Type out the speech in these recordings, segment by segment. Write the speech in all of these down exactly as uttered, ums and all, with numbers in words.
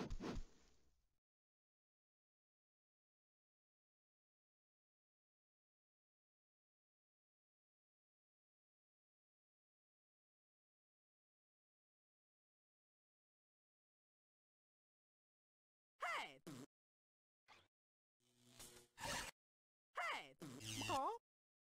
Hey! Hey! Huh?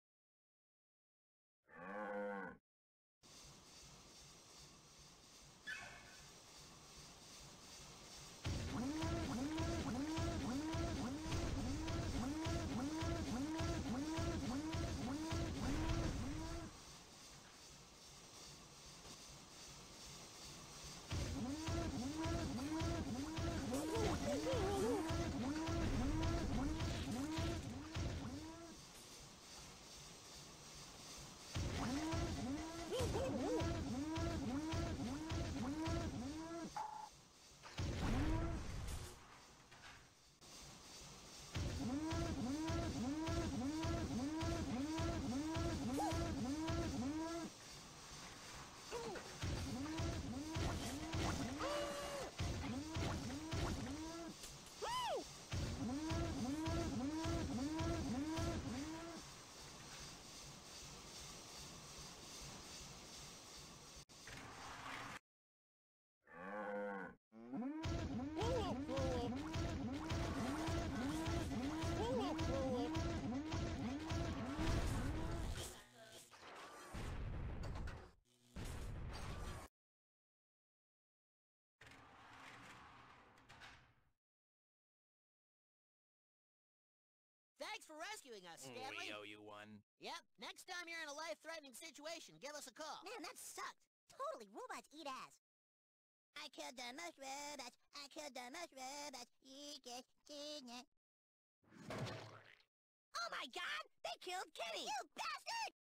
Thanks for rescuing us, Stanley. We owe you one. Yep, next time you're in a life-threatening situation, give us a call. Man, that sucked. Totally, robots eat ass. I killed the most robots. I killed the most robots. You just did it. Oh my God! They killed Kitty! You bastard!